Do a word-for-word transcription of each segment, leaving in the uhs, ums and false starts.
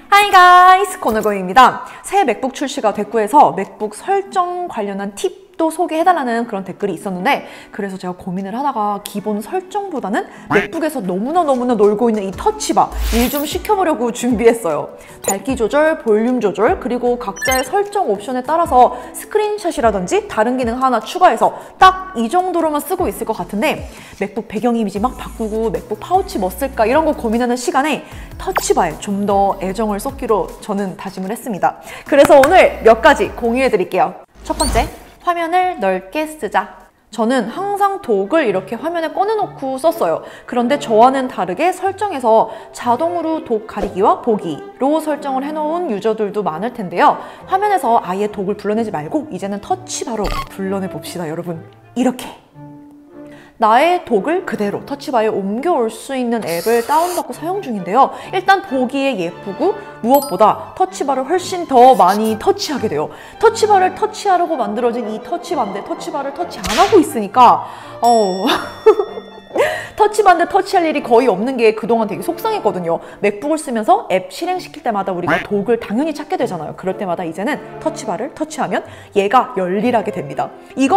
Hi guys! 코너고입니다. 새 맥북 출시가 됐고 해서 맥북 설정 관련한 팁도 소개해달라는 그런 댓글이 있었는데, 그래서 제가 고민을 하다가 기본 설정보다는 맥북에서 너무나 너무나 놀고 있는 이 터치바 일 좀 시켜보려고 준비했어요. 밝기 조절, 볼륨 조절, 그리고 각자의 설정 옵션에 따라서 스크린샷이라든지 다른 기능 하나 추가해서 딱 이 정도로만 쓰고 있을 것 같은데, 맥북 배경 이미지 막 바꾸고 맥북 파우치 뭐 쓸까 이런 거 고민하는 시간에 터치바에 좀 더 애정을 쏟기로 저는 다짐을 했습니다. 그래서 오늘 몇 가지 공유해 드릴게요. 첫 번째, 화면을 넓게 쓰자. 저는 항상 독을 이렇게 화면에 꺼내놓고 썼어요. 그런데 저와는 다르게 설정에서 자동으로 독 가리기와 보기로 설정을 해놓은 유저들도 많을 텐데요. 화면에서 아예 독을 불러내지 말고 이제는 터치바로 불러내 봅시다, 여러분. 이렇게. 나의 독을 그대로 터치바에 옮겨올 수 있는 앱을 다운받고 사용 중인데요. 일단 보기에 예쁘고 무엇보다 터치바를 훨씬 더 많이 터치하게 돼요. 터치바를 터치하려고 만들어진 이 터치바인데 터치바를 터치 안 하고 있으니까 어... 터치바인데 터치할 일이 거의 없는 게 그동안 되게 속상했거든요. 맥북을 쓰면서 앱 실행시킬 때마다 우리가 독을 당연히 찾게 되잖아요. 그럴 때마다 이제는 터치바를 터치하면 얘가 열일하게 됩니다.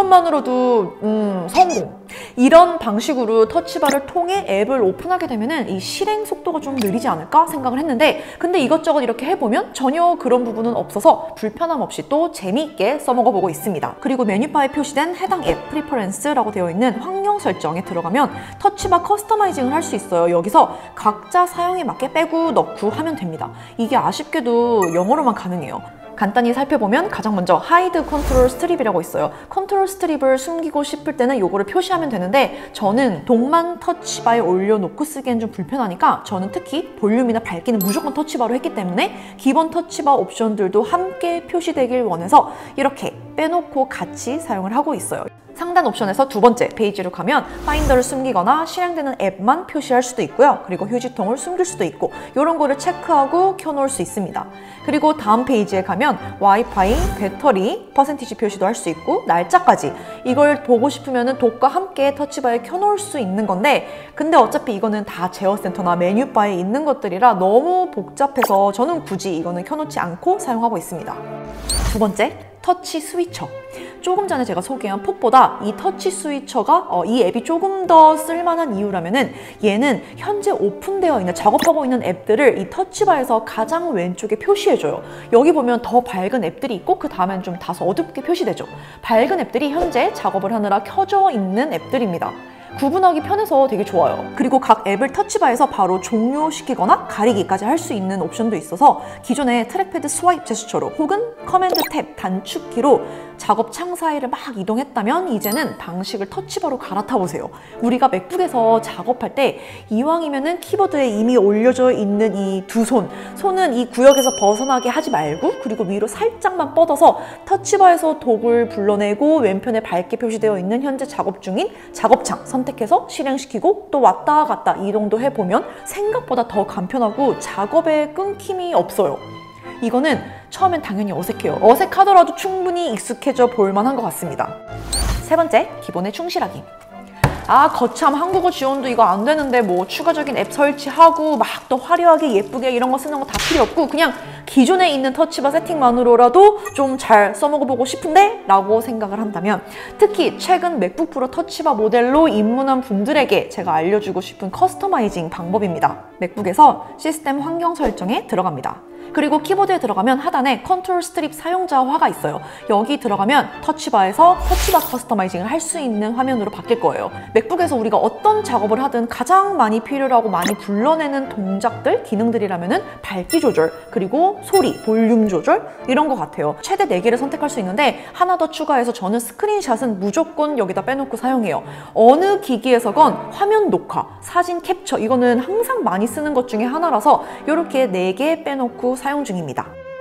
이것만으로도 음, 성공! 이런 방식으로 터치바를 통해 앱을 오픈하게 되면 이 실행 속도가 좀 느리지 않을까 생각을 했는데, 근데 이것저것 이렇게 해보면 전혀 그런 부분은 없어서 불편함 없이 또 재미있게 써먹어보고 있습니다. 그리고 메뉴바에 표시된 해당 앱 프리퍼런스라고 되어 있는 환경 설정에 들어가면 터치바 커스터마이징을 할 수 있어요. 여기서 각자 사용에 맞게 빼고 넣고 하면 됩니다. 이게 아쉽게도 영어로만 가능해요. 간단히 살펴보면 가장 먼저 하이드 컨트롤 스트립이라고 있어요. 컨트롤 스트립을 숨기고 싶을 때는 요거를 표시하면 되는데, 저는 독만 터치바에 올려놓고 쓰기엔 좀 불편하니까 저는 특히 볼륨이나 밝기는 무조건 터치바로 했기 때문에 기본 터치바 옵션들도 함께 표시되길 원해서 이렇게 빼놓고 같이 사용을 하고 있어요. 상단 옵션에서 두 번째 페이지로 가면 파인더를 숨기거나 실행되는 앱만 표시할 수도 있고요. 그리고 휴지통을 숨길 수도 있고 이런 거를 체크하고 켜놓을 수 있습니다. 그리고 다음 페이지에 가면 와이파이, 배터리, 퍼센티지 표시도 할 수 있고 날짜까지, 이걸 보고 싶으면 독과 함께 터치바에 켜놓을 수 있는 건데, 근데 어차피 이거는 다 제어센터나 메뉴바에 있는 것들이라 너무 복잡해서 저는 굳이 이거는 켜놓지 않고 사용하고 있습니다. 두 번째, 터치 스위처. 조금 전에 제가 소개한 폭보다 이 터치 스위처가 어, 이 앱이 조금 더 쓸만한 이유라면은, 얘는 현재 오픈되어 있는, 작업하고 있는 앱들을 이 터치바에서 가장 왼쪽에 표시해줘요. 여기 보면 더 밝은 앱들이 있고 그 다음엔 좀 다소 어둡게 표시되죠. 밝은 앱들이 현재 작업을 하느라 켜져 있는 앱들입니다. 구분하기 편해서 되게 좋아요. 그리고 각 앱을 터치바에서 바로 종료시키거나 가리기까지 할 수 있는 옵션도 있어서 기존의 트랙패드 스와이프 제스처로 혹은 커맨드 탭 단축키로 작업창 사이를 막 이동했다면 이제는 방식을 터치바로 갈아타 보세요. 우리가 맥북에서 작업할 때 이왕이면은 키보드에 이미 올려져 있는 이 두 손, 손은 이 구역에서 벗어나게 하지 말고, 그리고 위로 살짝만 뻗어서 터치바에서 독을 불러내고 왼편에 밝게 표시되어 있는 현재 작업 중인 작업창 선택해서 실행시키고 또 왔다 갔다 이동도 해보면 생각보다 더 간편하고 작업에 끊김이 없어요. 이거는 처음엔 당연히 어색해요. 어색하더라도 충분히 익숙해져 볼 만한 것 같습니다. 세 번째, 기본에 충실하기. 아, 거참 한국어 지원도 이거 안 되는데 뭐 추가적인 앱 설치하고 막 더 화려하게 예쁘게 이런 거 쓰는 거 다 필요 없고 그냥 기존에 있는 터치바 세팅만으로라도 좀 잘 써먹어보고 싶은데? 라고 생각을 한다면, 특히 최근 맥북 프로 터치바 모델로 입문한 분들에게 제가 알려주고 싶은 커스터마이징 방법입니다. 맥북에서 시스템 환경 설정에 들어갑니다. 그리고 키보드에 들어가면 하단에 컨트롤 스트립 사용자화가 있어요. 여기 들어가면 터치바에서 터치바 커스터마이징을 할 수 있는 화면으로 바뀔 거예요. 맥북에서 우리가 어떤 작업을 하든 가장 많이 필요로 하고 많이 불러내는 동작들, 기능들이라면은 밝기 조절, 그리고 소리, 볼륨 조절 이런 것 같아요. 최대 네 개를 선택할 수 있는데 하나 더 추가해서 저는 스크린샷은 무조건 여기다 빼놓고 사용해요. 어느 기기에서건 화면 녹화, 사진 캡처 이거는 항상 많이 쓰는 것 중에 하나라서 이렇게 네 개 빼놓고 사용 중입니다.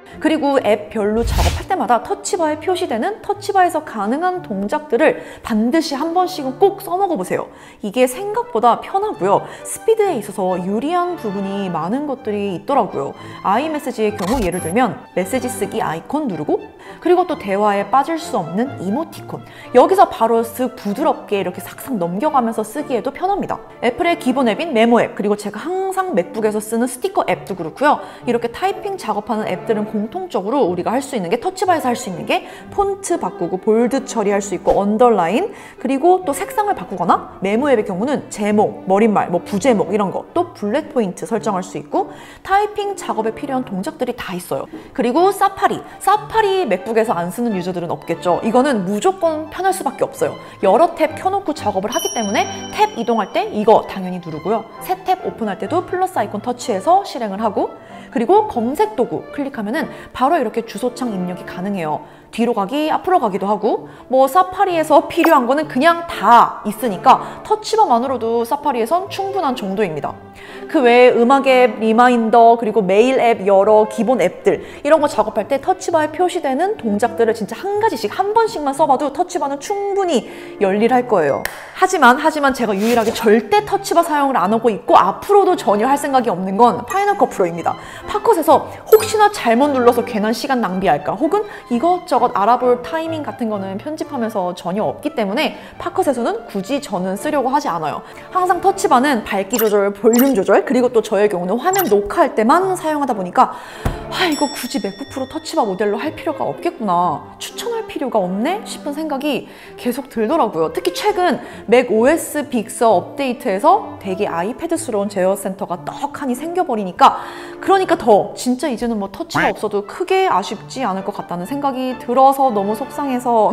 그리고 앱별로 작업할 때마다 터치바에 표시되는 터치바에서 가능한 동작들을 반드시 한 번씩은 꼭 써먹어 보세요. 이게 생각보다 편하고요. 스피드에 있어서 유리한 부분이 많은 것들이 있더라고요. 아이메시지의 경우 예를 들면 메시지 쓰기 아이콘 누르고, 그리고 또 대화에 빠질 수 없는 이모티콘, 여기서 바로 쓱 부드럽게 이렇게 싹싹 넘겨가면서 쓰기에도 편합니다. 애플의 기본 앱인 메모 앱, 그리고 제가 항상 맥북에서 쓰는 스티커 앱도 그렇고요. 이렇게 타이핑 작업하는 앱들은 공통적으로 우리가 할 수 있는 게, 터치바에서 할 수 있는 게 폰트 바꾸고 볼드 처리할 수 있고 언더라인, 그리고 또 색상을 바꾸거나, 메모 앱의 경우는 제목, 머릿말, 뭐 부제목 이런 거, 또 블랙 포인트 설정할 수 있고, 타이핑 작업에 필요한 동작들이 다 있어요. 그리고 사파리, 사파리 맥북에서 안 쓰는 유저들은 없겠죠. 이거는 무조건 편할 수밖에 없어요. 여러 탭 켜놓고 작업을 하기 때문에 탭 이동할 때 이거 당연히 누르고요. 새 탭 오픈할 때도 플러스 아이콘 터치해서 실행을 하고, 그리고 검색 도구 클릭하면은 바로 이렇게 주소창 입력이 가능해요. 뒤로 가기, 앞으로 가기도 하고, 뭐 사파리에서 필요한 거는 그냥 다 있으니까 터치바만으로도 사파리에선 충분한 정도입니다. 그 외에 음악 앱, 리마인더, 그리고 메일 앱, 여러 기본 앱들 이런 거 작업할 때 터치바에 표시되는 동작들을 진짜 한 가지씩 한 번씩만 써봐도 터치바는 충분히 열일할 거예요. 하지만 하지만 제가 유일하게 절대 터치바 사용을 안 하고 있고 앞으로도 전혀 할 생각이 없는 건 파이널 컷 프로입니다. 팝컷에서 혹시나 잘못 눌러서 괜한 시간 낭비할까, 혹은 이것저것 알아볼 타이밍 같은 거는 편집하면서 전혀 없기 때문에 팝컷에서는 굳이 저는 쓰려고 하지 않아요. 항상 터치바는 밝기 조절, 볼륨 조절, 그리고 또 저의 경우는 화면 녹화할 때만 사용하다 보니까 아, 이거 굳이 맥북 프로 터치바 모델로 할 필요가 없겠구나, 추천할 필요가 없네 싶은 생각이 계속 들더라고요. 특히 최근 맥오에스 빅서 업데이트에서 되게 아이패드스러운 제어 센터가 떡하니 생겨버리니까, 그러니까 더 진짜 이제는 뭐 터치가 없어도 크게 아쉽지 않을 것 같다는 생각이 들어서 너무 속상해서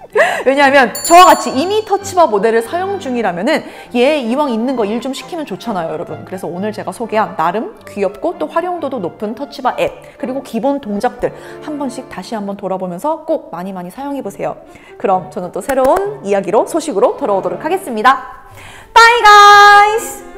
왜냐하면 저와 같이 이미 터치바 모델을 사용 중이라면은 얘 이왕 있는 거 일 좀 시키면 좋잖아요, 여러분. 그래서 오늘 제가 소개한 나름 귀엽고 또 활용도도 높은 터치바 앱, 그리고 기본 동작들 한 번씩 다시 한번 돌아보면서 꼭 많이 많이 사용해보세요. 그럼 저는 또 새로운 이야기로, 소식으로 돌아오도록 하겠습니다. Bye guys!